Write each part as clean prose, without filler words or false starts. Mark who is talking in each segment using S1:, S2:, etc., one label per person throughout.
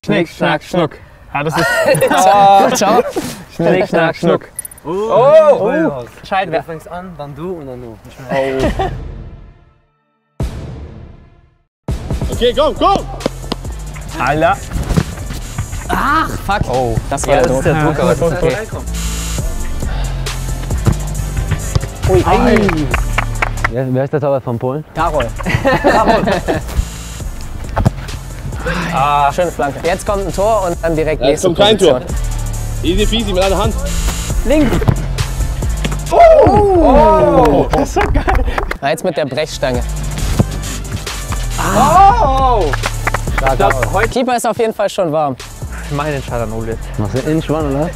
S1: Schnick, Schnack, Schnuck. Ja, das ist...
S2: Ciao.
S1: Schnick, Schnack, Schnuck.
S2: Oh. Entscheiden, wer fängt an, dann du und dann du.
S3: Okay, komm!
S1: Alter.
S2: Ach, fuck.
S1: Oh,
S2: das war der Druck. Aber okay. Ui.
S4: Ja, wer ist der Torwart von Polen?
S2: Karol. Schöne Flanke. Jetzt kommt ein Tor und dann direkt nächste
S3: kommt kein
S2: Position.
S3: Tor. Easy peasy mit einer Hand.
S2: Links.
S1: Oh! Das ist so geil.
S2: Na, jetzt mit der Brechstange. Keeper ist auf jeden Fall schon warm.
S5: Ich mache den Chalanol jetzt.
S4: Machst du Innenschwann, oder?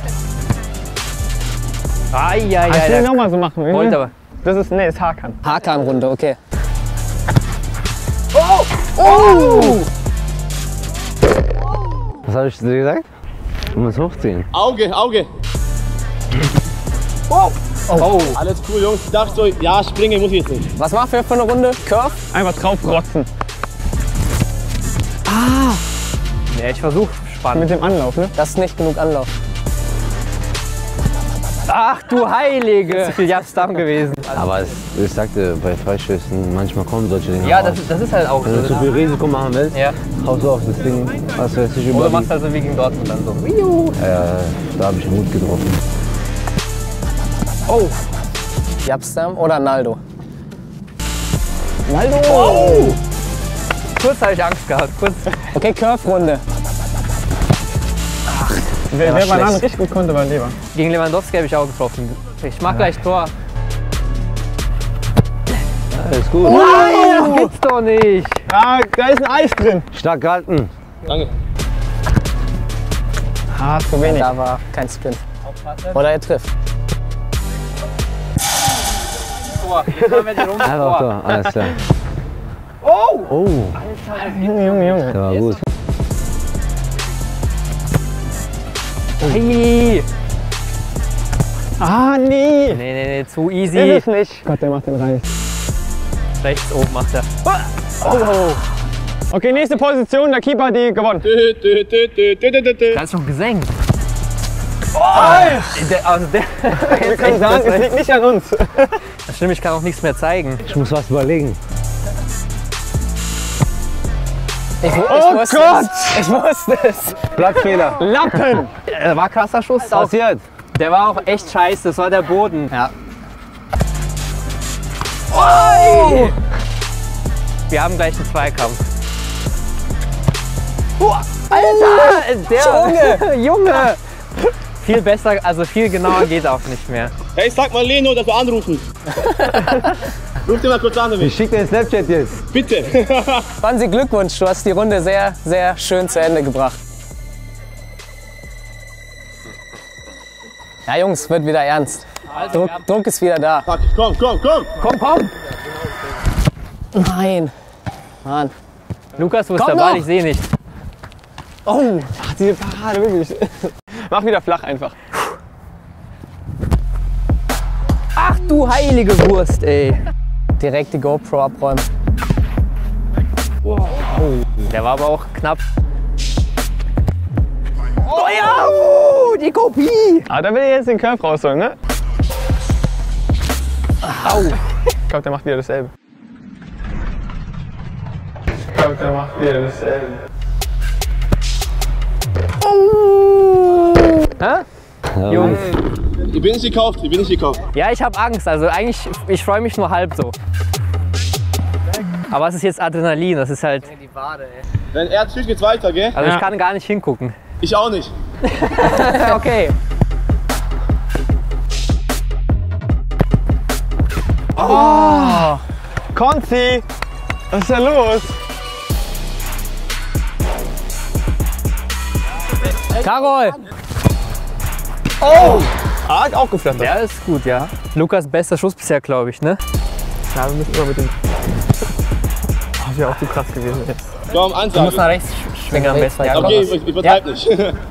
S1: Ich will nochmal so machen.
S5: Wollt aber.
S1: Das ist, nee, ist Hakan.
S2: Hakan-Runde, okay.
S4: Was habe ich dir gesagt? Du musst hochziehen.
S3: Auge! Alles cool, Jungs. Ich dachte so, ja, springen muss ich jetzt nicht.
S2: Was machen wir für eine Runde? Curve?
S1: Einfach draufrotzen.
S5: Ja, ich versuche spannend.
S1: Mit dem Anlauf, ne?
S2: Das ist nicht genug Anlauf.
S5: Ach du Heilige! Zu viel Japstam gewesen.
S4: Aber ich sagte, bei Freistößen, manchmal kommen solche Dinge
S5: Ja,
S4: raus.
S5: das ist halt auch
S4: Wenn du zu
S5: so.
S4: viel Risiko machen willst,
S5: Ja.
S4: haust du auf das Ding, was du jetzt nicht
S5: Oder
S4: über
S5: machst halt so wie gegen Dortmund dann so.
S4: da habe ich den Mut getroffen.
S5: Oh!
S2: Japstam oder Naldo?
S5: Naldo! Kurz habe ich Angst gehabt. Kurz.
S2: Okay, Curve-Runde.
S1: Wer
S2: war
S1: Bananen
S2: schlecht.
S1: richtig gut konnte, war Leber.
S5: Gegen Lewandowski habe ich auch getroffen. Ich mach gleich Tor.
S4: Alles gut.
S5: Nein, das gibt's doch nicht!
S1: Ah, da ist ein Eis drin.
S4: Stark gehalten.
S3: Danke.
S1: Ah, zu wenig.
S2: Da war kein Sprint. Oder er trifft.
S5: Tor. Jetzt machen wir die Runde
S4: Einfach
S5: Tor.
S4: so, alles klar. Oh!
S1: Junge.
S4: Der war gut.
S5: Hey.
S1: Ah, nee.
S5: Nee, zu easy.
S1: Ist es nicht. Gott, der macht den Reis.
S5: Rechts oben macht er.
S1: Okay, nächste Position. Der Keeper hat die gewonnen.
S5: Da ist noch gesenkt.
S1: Wir können sagen, es liegt nicht an uns.
S5: Das stimmt, ich kann auch nichts mehr zeigen.
S4: Ich muss was überlegen.
S2: Ich
S1: Oh
S2: wusste
S1: Gott!
S2: es. Ich wusste es.
S4: Platzfehler.
S1: Lappen.
S5: War krasser Schuss. Auch,
S4: Passiert.
S5: der war auch echt scheiße, das war der Boden.
S2: Ja.
S5: Wir haben gleich einen Zweikampf. Alter! Der Junge! Viel besser, also viel genauer geht auch nicht mehr.
S3: Hey, sag mal Leno, dass wir anrufen. Ruf dir mal kurz an,
S4: Ich schicke dir den Snapchat jetzt.
S3: bitte.
S2: Franzi, Glückwunsch. Du hast die Runde sehr, sehr schön zu Ende gebracht. Ja, Jungs, wird wieder ernst. Druck ist wieder da.
S3: Fuck, komm.
S5: Komm!
S2: Nein. Mann.
S5: Lukas, wo ist
S2: Komm
S5: der Ball?
S2: noch!
S5: Ich sehe nicht.
S1: Oh, ach, diese Parade, wirklich. Mach wieder flach einfach.
S5: Ach du heilige Wurst, ey.
S2: Direkt die GoPro abräumen.
S5: Der war aber auch knapp. Oh ja, die Kopie!
S1: Ah, da will er jetzt den Curve rausholen, ne?
S5: Au!
S1: Ich glaube, der macht wieder dasselbe.
S5: Hä? Jungs.
S3: Ich bin nicht gekauft.
S5: Ja, ich habe Angst. Also eigentlich, ich freue mich nur halb so. Aber es ist jetzt Adrenalin, das ist halt.
S3: Wenn er zieht, geht's weiter, gell?
S5: Also
S1: Ja.
S5: ich kann gar nicht hingucken.
S3: Ich auch nicht.
S5: Okay.
S1: Konzi! Was ist da los?
S2: Karol!
S1: Arg aufgeflattert.
S5: Der ist gut, ja. Lukas bester Schuss bisher, glaube ich, ne?
S1: Ja, wir müssen immer mit dem. Oh, das wäre auch zu krass gewesen jetzt.
S3: Komm,
S2: Du musst
S3: Ansage.
S2: nach rechts schwingen am besten. Ja, komm.
S3: Okay, ich übertreib nicht.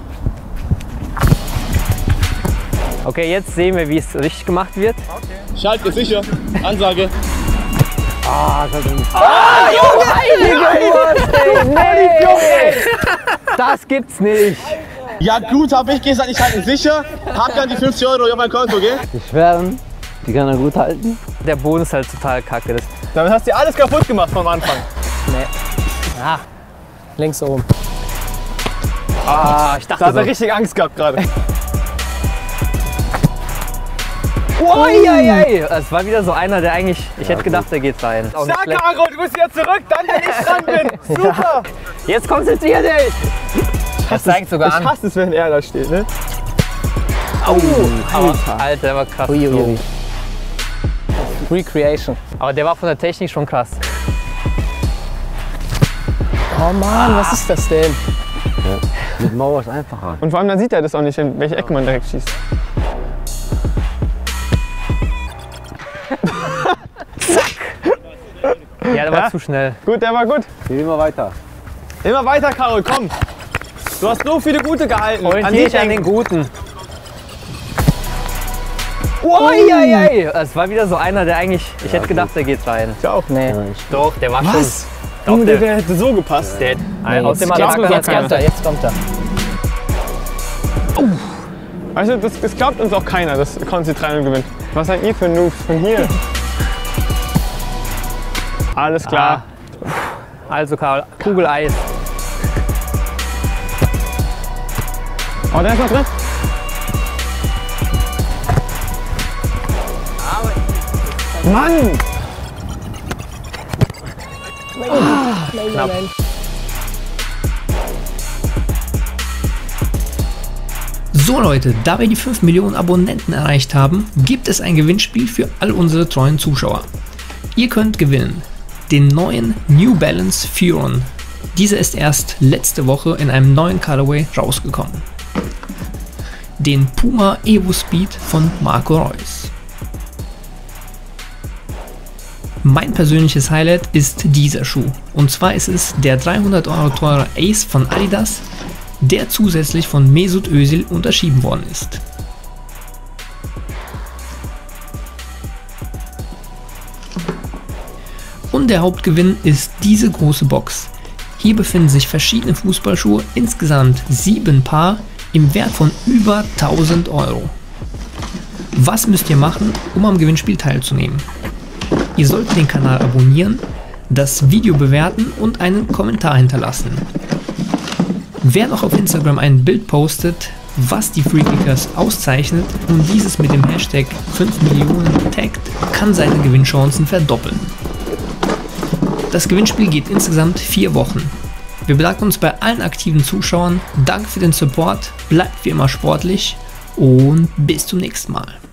S5: Okay, jetzt sehen wir, wie es richtig gemacht wird.
S3: Schalte sicher. Ansage.
S5: Heilige Wurst, ey, Nee! Das gibt's nicht.
S3: Ja gut, hab ich gesagt, ich halte ihn sicher. Hab dann die 50 € auf mein Konto, gell?
S4: Die schweren, die kann er gut halten.
S5: Der Boden ist halt total kacke. Das,
S1: Damit hast du dir alles kaputt gemacht vom Anfang.
S2: Nee. Ah, links oben.
S5: ich
S1: Da
S5: dachte
S1: hat
S5: so.
S1: er richtig Angst gehabt gerade.
S5: Uiuiui. Es war wieder so einer, der eigentlich, ich hätte gedacht, der geht rein. Auch nicht
S1: Sag,
S5: schlecht.
S1: Caro, du bist wieder zurück, dann wenn ich dran bin. Super.
S5: Jetzt konzentrier dich! Das zeigt sogar
S1: Ich
S5: an.
S1: hasse es, wenn er da steht, ne?
S5: Alter, der war krass.
S2: Uiuiui. Recreation.
S5: Aber der war von der Technik schon krass.
S2: Oh Mann, was ist das denn?
S4: Mit Mauer ist einfacher.
S1: Und vor allem dann sieht er das auch nicht, in welche Ecke man direkt schießt.
S5: Ja, der war zu schnell.
S1: Gut, der war gut.
S4: Geh immer weiter.
S1: Immer weiter, Carol, komm. Du hast so viele gute gehalten.
S5: Orientier dich an
S1: denken.
S5: den Guten. Uiuiui. Es war wieder so einer, der eigentlich, ich hätte gedacht, der geht rein.
S1: Ich auch.
S2: Nee.
S5: Doch, der war
S1: Was?
S5: schon. Doch,
S1: Der hätte so gepasst.
S5: der,
S2: Nee,
S5: aus dem
S2: jetzt,
S5: Attacker
S2: jetzt kommt er, jetzt kommt er.
S1: Weißt du, das glaubt uns auch keiner, dass Konzi 3-0 gewinnt. Was seid ihr für Noobs von hier? Alles klar.
S5: Also Karl, Kugel Eis.
S1: Oh, der ist noch drin. Mann!
S5: Knapp.
S6: So Leute, da wir die 5 Millionen Abonnenten erreicht haben, gibt es ein Gewinnspiel für all unsere treuen Zuschauer. Ihr könnt gewinnen den neuen New Balance Furon. Dieser ist erst letzte Woche in einem neuen Colorway rausgekommen. Den Puma Evo Speed von Marco Reus. Mein persönliches Highlight ist dieser Schuh. Und zwar ist es der 300 € teure Ace von Adidas, der zusätzlich von Mesut Özil unterschrieben worden ist. Und der Hauptgewinn ist diese große Box. Hier befinden sich verschiedene Fußballschuhe, insgesamt 7 Paar im Wert von über 1000 €. Was müsst ihr machen, um am Gewinnspiel teilzunehmen? Ihr solltet den Kanal abonnieren, das Video bewerten und einen Kommentar hinterlassen. Wer noch auf Instagram ein Bild postet, was die Freekickers auszeichnet und dieses mit dem Hashtag 5 Millionen taggt, kann seine Gewinnchancen verdoppeln. Das Gewinnspiel geht insgesamt 4 Wochen. Wir bedanken uns bei allen aktiven Zuschauern, danke für den Support, bleibt wie immer sportlich und bis zum nächsten Mal.